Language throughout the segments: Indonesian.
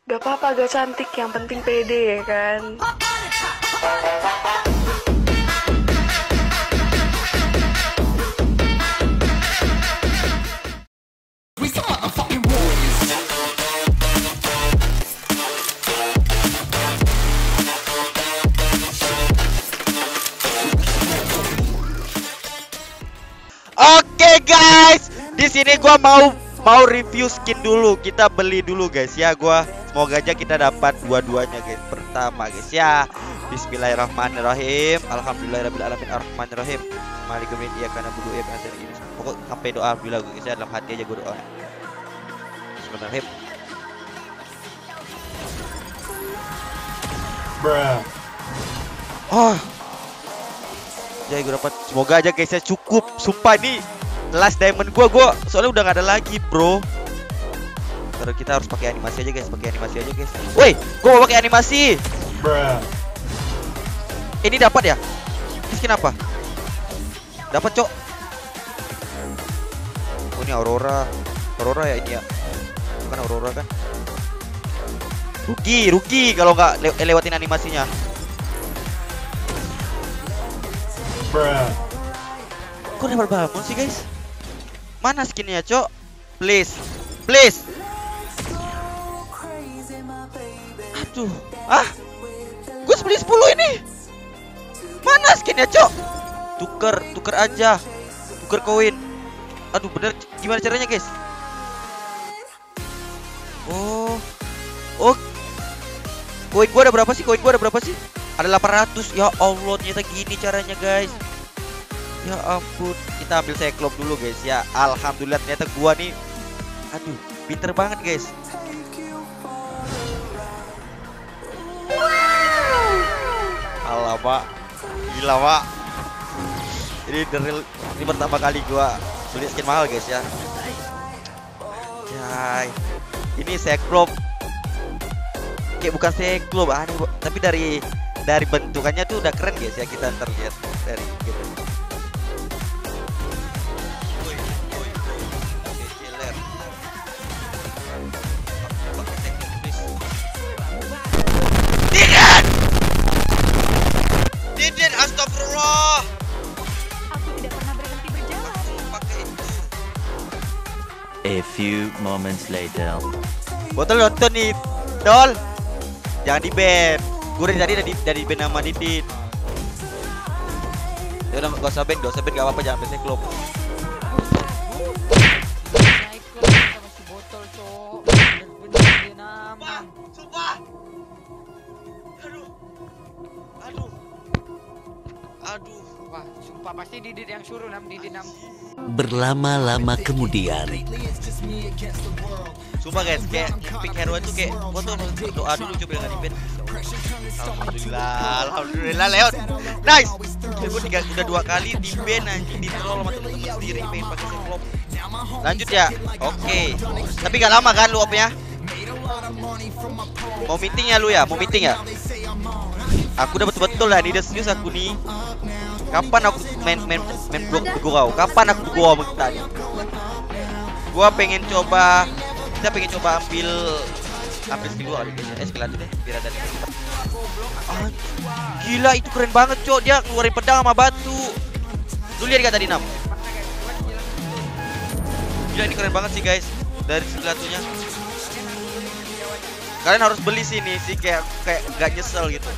Gak apa-apa, gak cantik, yang penting pede ya kan. Oke guys, di sini gua mau review skin dulu. Kita beli dulu guys ya. Semoga aja kita dapat dua-duanya guys. Pertama guys ya. Bismillahirrahmanirrahim. Alhamdulillahirabbil arrahmanirrahim. Malik kemudian dia karena berdoa ya karena ini. Pokok sampai doa bila guys ya, dalam hati aja gua doa. Bismillahirrahmanirrahim. Bruh. Oh. Jadi gue dapat, semoga aja guys ya cukup. Sumpah ini last diamond gue soalnya udah gak ada lagi bro. Terus kita harus pakai animasi aja guys, Woi, gue mau pakai animasi. Bruh. Ini dapat ya? Ini skin apa? Dapat cok. Oh ini Aurora ya ini ya. Bukan Aurora kan? Rugi kalau nggak lewatin animasinya. Bruh. Kok dapat bangun sih guys? Mana skinnya cok? Please. Aduh. Gue beli 10 ini. Mana skinnya cok? Tuker aja. Tuker koin. Aduh bener, gimana caranya guys? Oh. Koin gua ada berapa sih? Ada 800. Ya Allah, ternyata gini caranya guys. Ya ampun, kita ambil Cyclops dulu guys ya. Alhamdulillah ternyata gua nih, aduh, pinter banget guys. Alamak, gila pak. Ini pertama kali gua beli skin mahal guys ya. Jai, ini Cyclops. Kayak bukan Cyclops, tapi dari bentukannya tuh udah keren guys ya. Kita ntar lihat dari gitu. Didin, astagfirullah. Aku tidak pernah berhenti berjalan. Pakai itu. A few moments later. Botol nonton nih, Dol. Jangan di-ban. Gue dari ban sama Didin. Ya udah gak usah ban gak apa-apa, jangan ban Cyclops. Masih botol cok. Bener-bener dia naman. Sumpah. Aduh. Wah, sumpah pasti Didin yang suruh Didin. Berlama-lama kemudian. Sumpah guys, kayak pick hero itu kayak gua tuh berdoa dulu coba dengan di-ban. Alhamdulillah Leon. Nice. Gue udah 2 kali di-ban anjing, di troll sama temen-temen sendiri pengen pakai Cyclops. Lanjut ya. Oke. Tapi gak lama kan lu opnya? Mau meeting ya lu ya? Aku udah betul-betul lah, ini udah serius aku nih. Kapan aku main blok begurau? Kapan aku begurau sama kita nih? Kita pengen coba ambil skill luar guys. Skill aja deh, biar ada. Gila itu keren banget cok, dia keluarin pedang sama batu. Lu lihat gak tadi Nam? Gila ini keren banget sih guys. Dari skill atunya. Kalian harus beli sini sih, kayak gak nyesel gitu.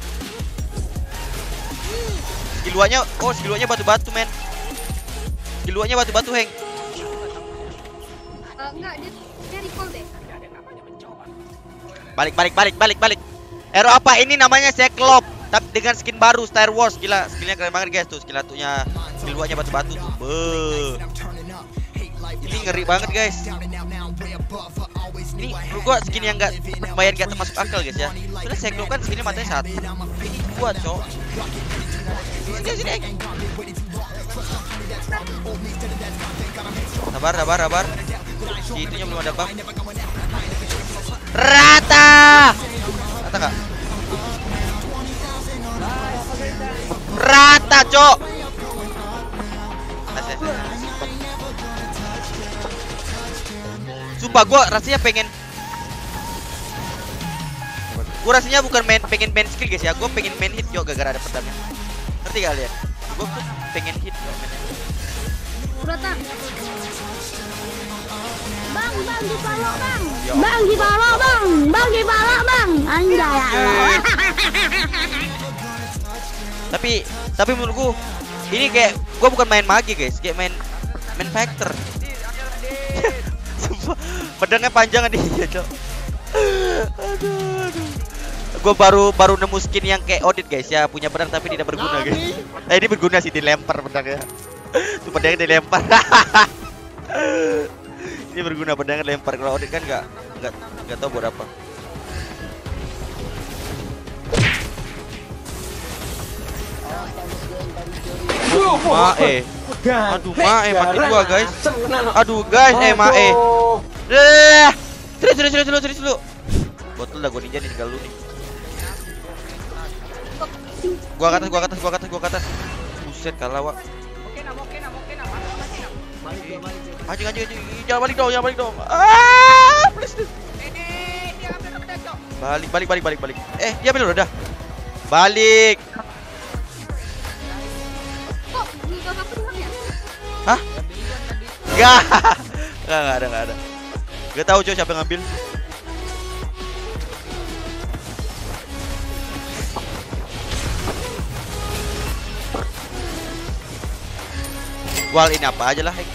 Skill 2-nya batu-batu men. Skill 2-nya batu-batu Heng. Enggak, dia recall deh. Balik. Hero apa ini namanya Cyclops, tapi dengan skin baru Star Wars. Gila, skinnya keren banget guys tuh. Skill 2-nya batu-batu tuh. Ini ngeri banget guys. Ini menurut gua skin yang lumayan gak termasuk akal guys ya. Soalnya Cyclops kan skinnya matanya 1. Ini 2 cok. Sini. Sabar. Si itunya belum ada bang. Rata gak? Rata cok. Sumpah gue rasanya pengen Gua rasanya bukan pengen main skill guys ya, gua pengen main hit juga gara-gara ada pedangnya. Ngerti kalian? Gua tuh pengen hit yo mainnya. Datang. Bang, di palo, Bang. Ya. Bang, di palo, Bang. Bang, di palo, Bang. Anjay. Tapi menurut gua ini kayak gua bukan main magi guys, kayak main factor. Sumpah, pedangnya panjang dia, Cok. Aduh. Gue baru nemu skin yang kayak audit guys ya, punya pedang tapi tidak berguna guys. Ini berguna sih, dilempar pedangnya. Tuh pedangnya dilempar. Ini berguna, pedangnya dilempar. Kalau audit kan nggak tahu buat apa. Aduh mati gua guys. Aduh guys, mae. Serius lu. Botol dah gua ninja nih, tinggal lu nih. Gua ke atas. Buset kalah, Wak. Oke nah. Anjing. Jangan balik dong. Ah, please. Dia ambil pedang, Cok. Balik. Dia ambil udah. Balik. Kok di kakak pedang ya? Hah? Enggak ada. Gak tahu coy siapa yang ngambil. Wall in apa aja lah,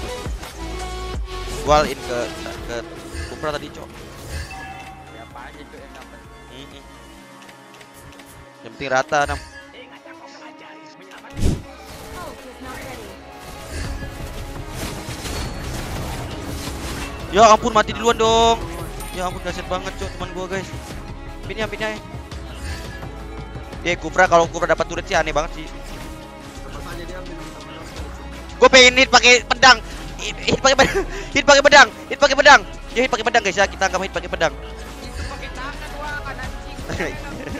wall in ke Kupra tadi, Cok. Siapa aja tuh yang dapat. Ini. Yang penting rata, Nam. Ya ampun, mati duluan dong. Ya ampun, kasian banget, Cok, teman gua, guys. Pinnya. Kupra, kalau Kupra dapat turret sih aneh banget sih. Gue pengen hit pakai pedang. Hit pakai pedang. Ya hit pakai pedang guys ya, kita anggap hit pakai pedang. Itu pakai tangan, Wak, kan anjing.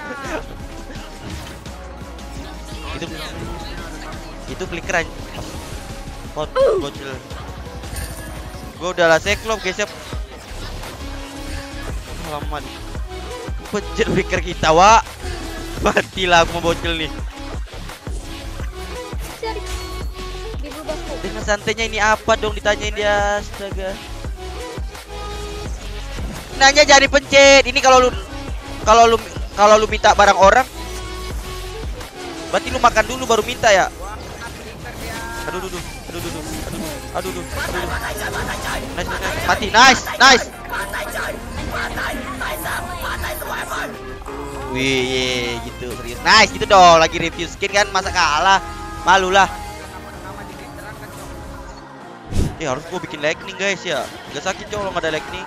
Itu flicker aja. Bocil. Gue udah lah Cyclops guys ya. Alamat. Pencet flicker kita, Wak. Matilah aku mau bocil nih. Dengan santainya ini apa dong ditanyain dia, astaga. Nanya jangan dipencet. Ini kalau lu minta barang orang, berarti lu makan dulu baru minta ya. Aduh. Nice. Wih, gitu serius. Nice gitu dong, lagi review skin kan, masa kalah. Malu lah. Harus gua bikin lightning guys ya. Gak sakit Cok kalau nggak ada lightning.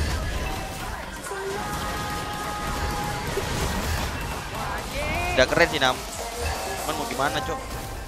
Udah keren sih Nam. Cuman mau gimana Cok?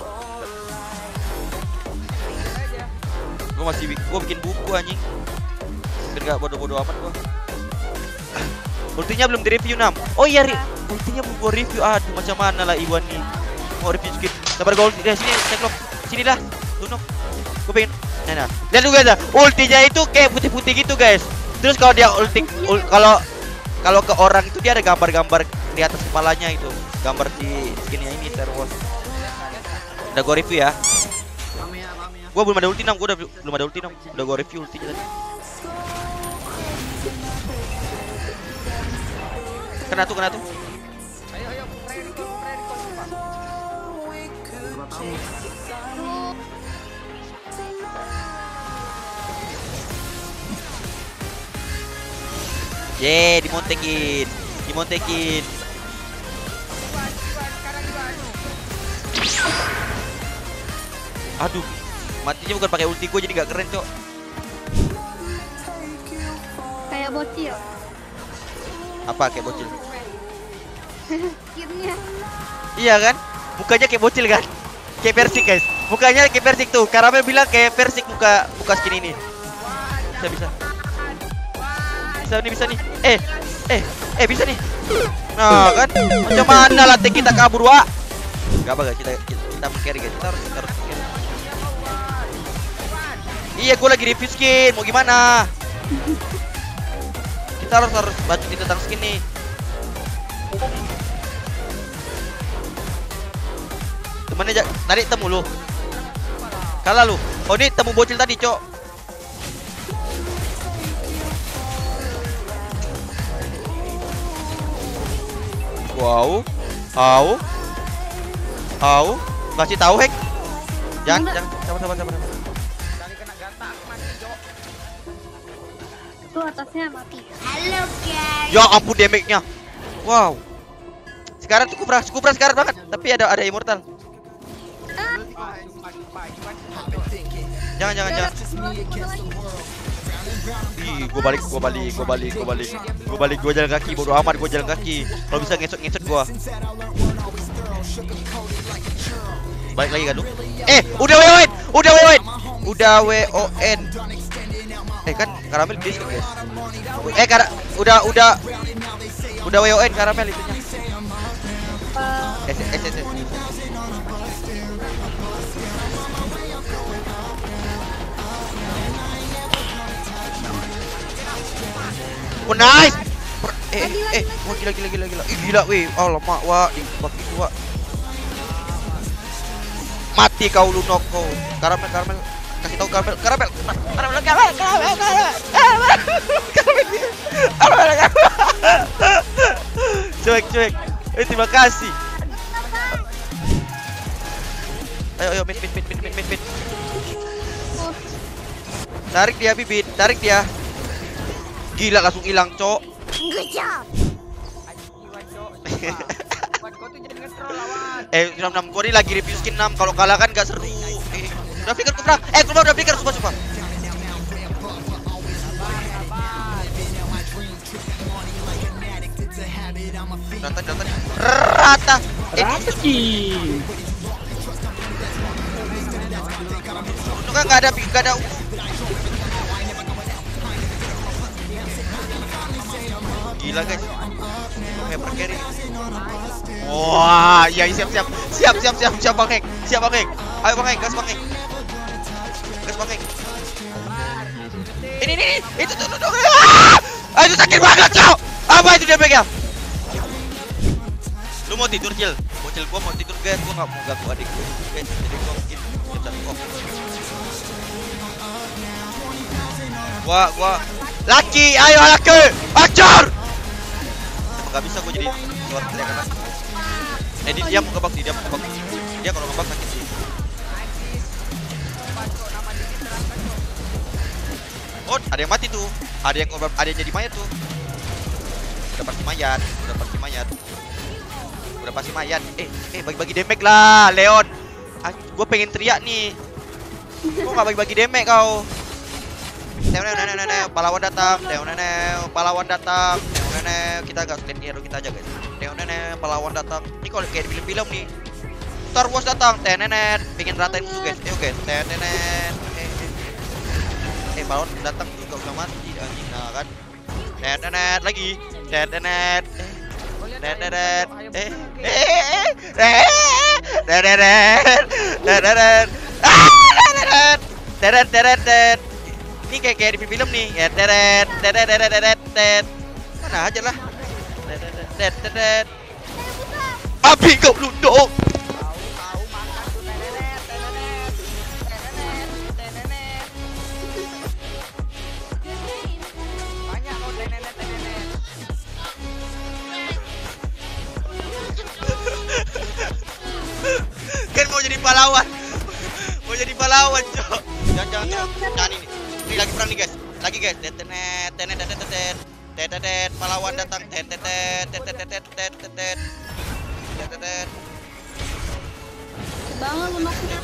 Gua bikin buku anjing. Biar gak bodoh-bodoh amat gua. Ultinya belum direview Nam. Oh iya, ultinya belum gua review. Aduh macam mana lah Iwan nih. Mau review skin. Sabar gua ulti. Sini Cyclops. Sini lah. Tunuk. Gua pengen. Nah. Lihat dulu guys, ultinya itu kayak putih-putih gitu guys. Terus kalau dia kalau ke orang itu dia ada gambar-gambar di atas kepalanya itu. Gambar si skinnya ini Star Wars. Udah gua review ya. Gua belum ada ulti Nam, belum ada ulti Nam. Udah gua review ultinya tadi. Kena tuh. Ayo, recall, Pak. dimontekin. Aduh, matinya bukan pakai ulti gue jadi gak keren Cok. Kayak bocil. Apa kayak bocil? Skinnya. Iya kan? Mukanya kayak bocil kan? Kayak Persik guys. Mukanya kayak Persik tuh. Karamel bilang kayak Persik muka skin ini. Bisa. Bisa nih. Bisa nih. Nah kan? Macam mana latih kita kabur, Wak? Gak apa kita carry guys. Kita harus carry. Iya, gue lagi review skin. Mau gimana? Kita harus baca tentang skin nih. Temennya tadi temu lu. Kalah lu. Oh ini temu bocil tadi, Cok. Wow. Kasih tahu, Hek. Jangan. Sabar. Kali kena gatak mati, Cok. Tuh atasnya mati. Halo guys. Ya ampun damage-nya. Wow. Sekarang tuh Kupra sekarang banget, tapi ada immortal. Jangan. Ih, gua balik, gua jalan kaki, bodo amat gua jalan kaki. Kalau bisa ngesot gua. Balik lagi kan lu? Udah WON. Kan karamel bis guys. Udah WON karamel itunya. Oh nice. Wah gila. Gila weh. Alamak wah, dibagi dua. Mati kau Lunoko. Karamel. Kasih tahu karamel. Cuek. Terima kasih. Ayo mid. Tarik dia Bibit, tarik dia. Gila langsung hilang, Cok. Good job. Buat kau tuh jadi nge-troll lawan. 6 gua ini lagi review skin 6. Kalau kalah kan gak seru. Udah flicker Kupra. Kupra udah flicker sumpah. Rata. Itu kan gak ada. Gila guys. Hyper carry. Wah, iya siap Bang Heng. Ayo Bang Heng, gas Bang Heng. Ini itu tuh. Itu sakit banget, Cok. Apa itu damage-nya? Lu mau tidur, Cil? Bocil gua mau tidur, guys. Gua enggak mau ganggu adik gua, guys. Jadi gua mungkin jam off. Gua laki, ayo laki. Acur. Enggak bisa gua jadi luar biasa. Dia mau ngebak sih, dia kalau ngebak sakit sih. Oh, ada yang mati tuh. Ada yang jadi mayat tuh. Udah pasti mayat. Bagi-bagi damage lah, Leon. Gue pengen teriak nih. Kok nggak bagi-bagi damage kau? Pahlawan datang. Kita gak stand hero kita aja guys. Pahlawan datang. Ini kalau kayak di film-film nih. Star Wars datang. Pengen ratain musuh guys. Ayo guys. Pahlawan datang juga udah mati anjing. Nah kan. Lagi. Ini kayak di film nih. Mana aja lah. Api kau lundo. Kan mau jadi pahlawan, Cok. Jangan ini. Ini lagi perang nih, guys. Pahlawan datang. Bangun lemaknya.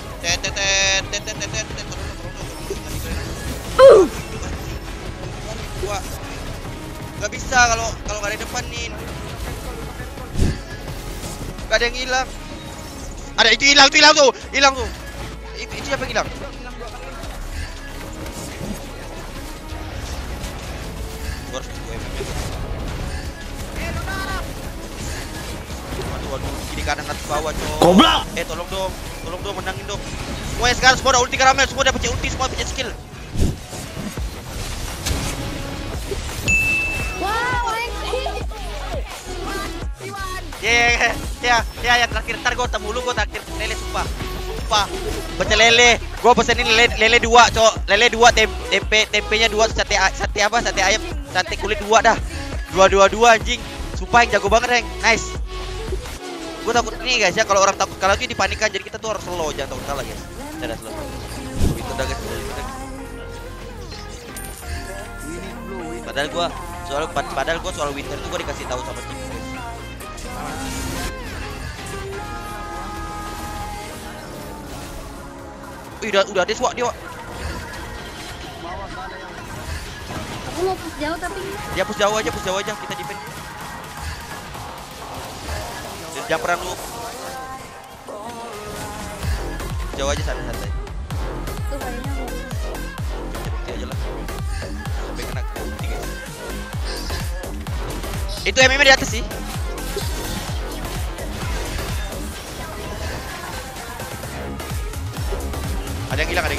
Gua nggak bisa kalau nggak ada depan nih. Gak ada yang hilang. Ada itu hilang tuh. Itu siapa yang hilang? Gua harus tunggu Waduh, kiri kanan atas bawah, Cok. Goblok. Tolong dong, menangin dong. Semuanya sekarang semua udah ulti karamel, semua udah pencet ulti, semua pencet skill. Wow, Ya, yang terakhir ntar gue temu lu, gue terakhir lele sumpah. Pecel lele. Gue pesenin lele 2, cok. Lele 2, tempenya 2, sate ayam, sate kulit 2 dah. 2 anjing. Sumpah yang jago banget, Reng. Nice. Gue takut nih guys ya, kalau orang takut kalah tuh dipanikan, jadi kita tuh harus slow, jangan takut kalah guys. Udah slow. Itu udah guys. Padahal gue soal winter tuh gue dikasih tahu sama tim guys. Udah ada swak dia. Aku mau push jauh tapi Dia push jauh aja, kita defend. Jangan perang dulu. Jauh aja santai. tuh kayaknya mau. Bukti aja lah. Sampai kena bukti guys. Itu MM di atas sih. Ada yang hilang.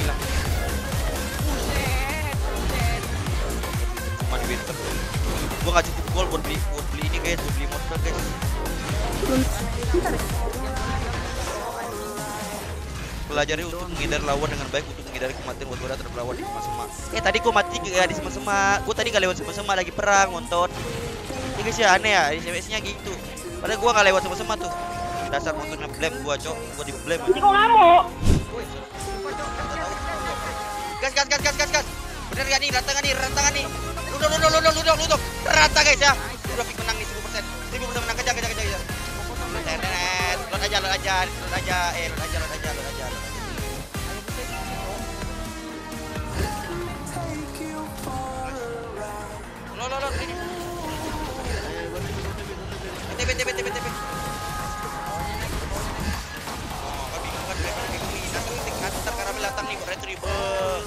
Cuma di winter. Gua nggak cukup gol buat beli ini guys, buat beli monster guys. Bentar ya. Pelajari untuk menghindar lawan dengan baik, untuk menghindari kematian buat terhadap lawan di sema-sema. Tadi gua mati di sema-sema. Gua tadi nggak lewat sema-sema, lagi perang nonton. Ini guys ya aneh ya, SMS-nya gitu. Padahal gua nggak lewat sema-sema tuh. Dasar motornya blame gua, cok. Gua di blame. Kok ngamuk? Gas. Bener gak nih? Rata gak nih? Ludok. Rata guys ya. Udah pick menang nih 1000%. 1000% menang, kejar. Lot aja. Lo ini. BTP. Oh, bingung kan mereka kayak gini. Ntar karamel datang nih, retrieval.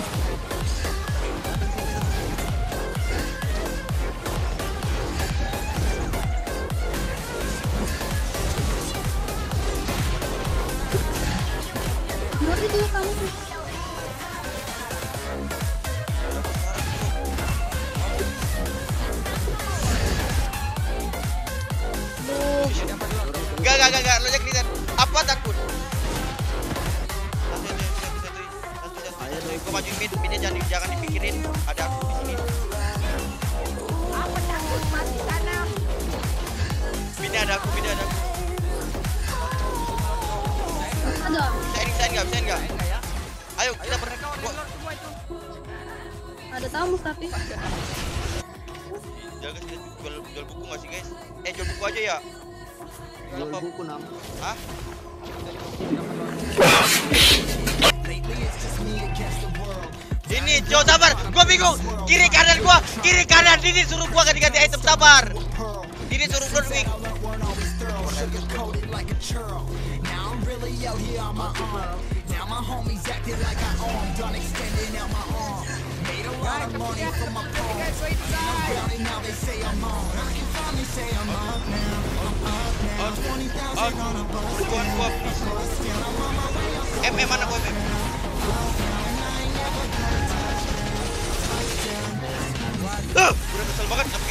Mati dulu kamu. Enggak, lo aja kelihatan. Apa takut? Gue maju mid jangan dipikirin. Ada aku di sini. Apa takut mati sana? Mid ada aku. Ada. Bisa enggak? Ayo kita berdekat. Ada tamu tapi. Jual buku nggak sih guys? Jual buku aja ya. Jual buku nam. Hah? Ini Jo sabar, gua bingung. Kiri kanan Dini suruh gua ganti item, sabar. Dini suruh Bloodwing. Mana gua udah kesel banget, tapi